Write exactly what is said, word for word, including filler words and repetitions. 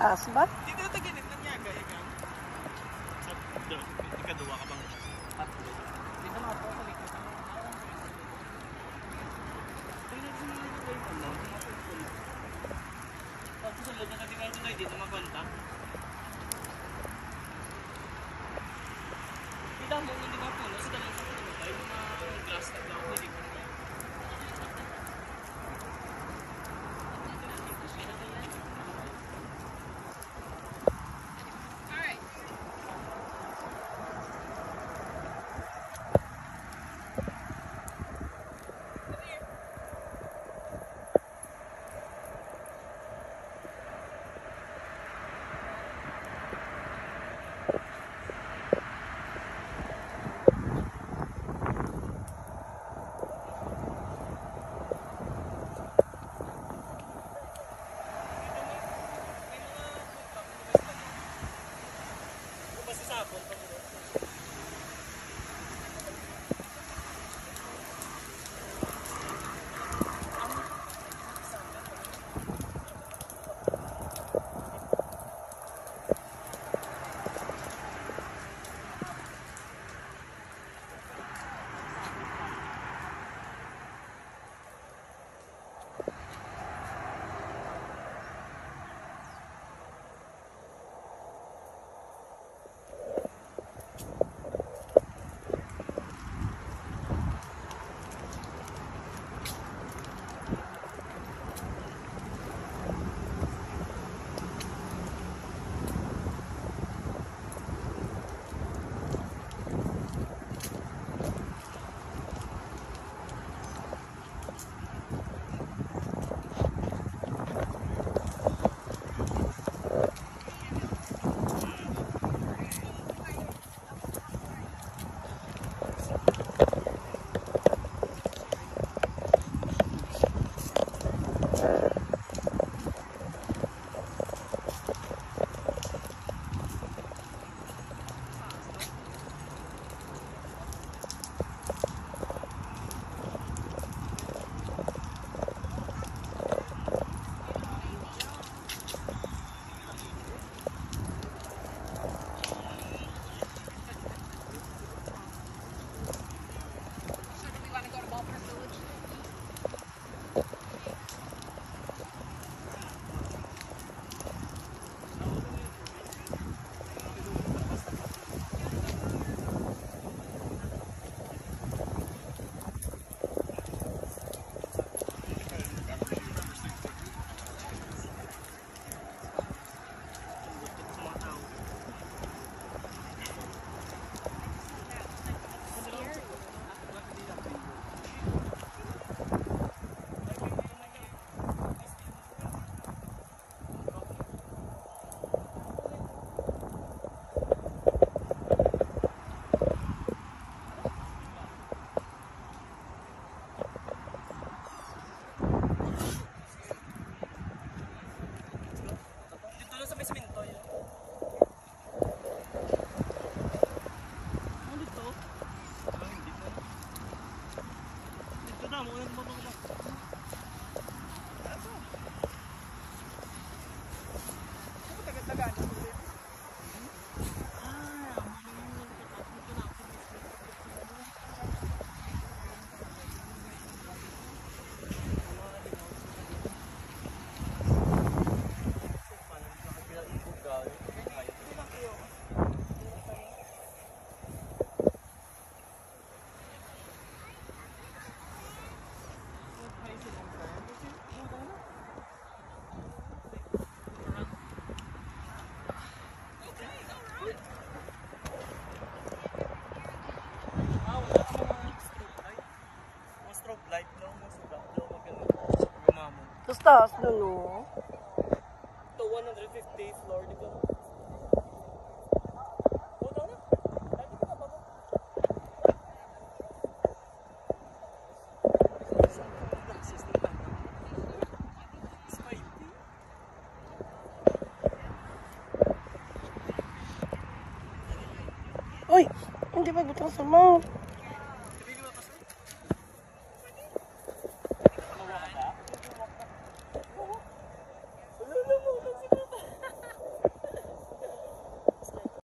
Taas ba? Dito na taginit ng nyaga, ikaw. Sa ikaduwa ka bang tatlo? Dito na po, sa likod. Tingnan mo yung mga kayo pala. Pag susunod na katingal ko tayo dito, magkwanta. Kita mo, hindi ba puno? Sa dalang sa puno tayo, mga grass na lang. Hindi ko na. Tapos taas nun, no? Ito, one hundred fiftieth floor, di ba? O, daw na. Dati ka na ba ba? Uy! Hindi pa butang sa mouth.